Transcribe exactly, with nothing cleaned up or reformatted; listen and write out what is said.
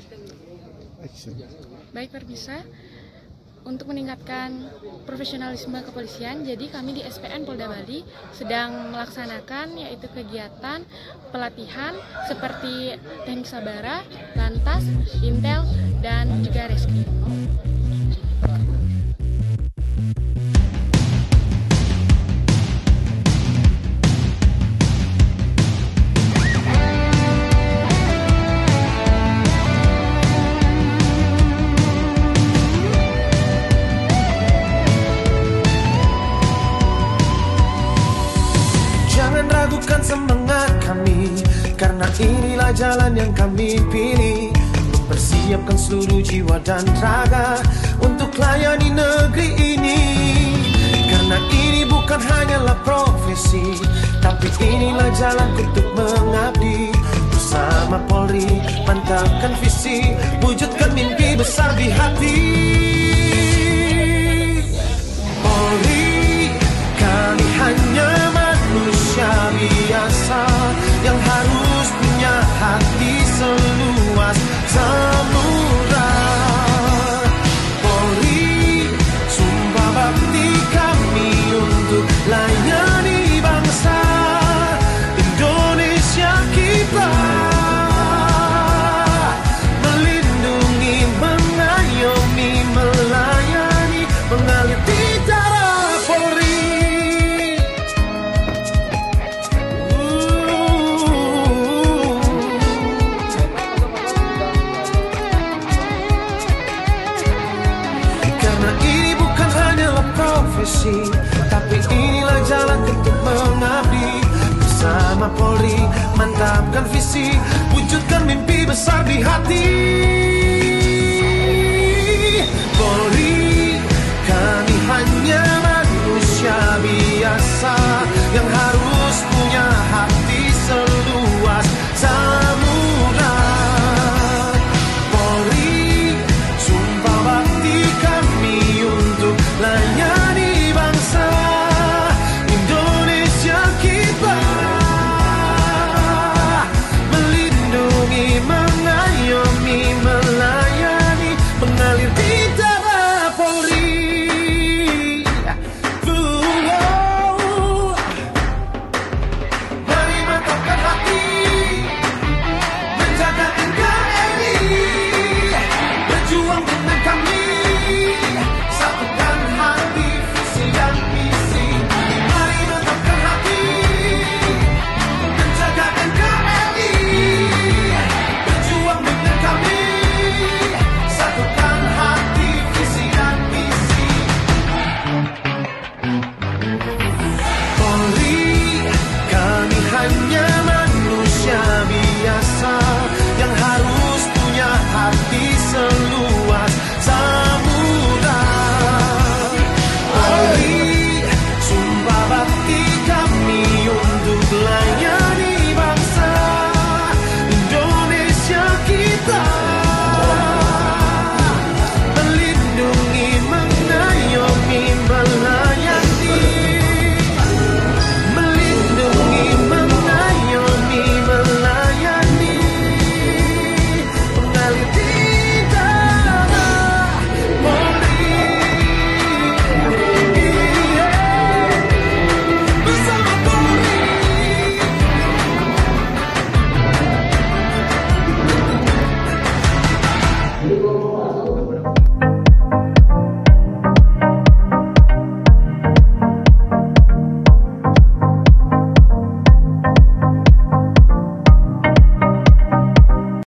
Baik Perbisa, untuk meningkatkan profesionalisme kepolisian, jadi kami di S P N Polda Bali sedang melaksanakan yaitu kegiatan pelatihan seperti teknik sabara, lantas, intel, dan juga reskrim. Ragukan semangat kami, karena inilah jalan yang kami pilih. Persiapkan seluruh jiwa dan raga untuk layani negeri ini. Karena ini bukan hanyalah profesi, tapi inilah jalan untuk mengabdi. Bersama Polri, mantapkan visi, wujudkan mimpi besar di hati. Polri, kami hanya manusia biasa yang harus punya hati seluas samudra. Polri, sumpah bakti kami untuk layani bangsa Indonesia kita. Melindungi, mengayomi, melayani, mengalir di darah Polri. Tapi inilah jalan untuk mengabdi. Bersama Polri, mantapkan visi, wujudkan mimpi besar di hati.